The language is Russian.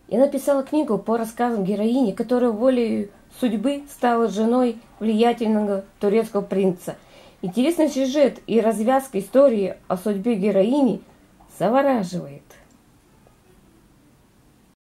Я написала книгу по рассказам героини, которая волей судьбы стала женой влиятельного турецкого принца. Интересный сюжет и развязка истории о судьбе героини завораживает.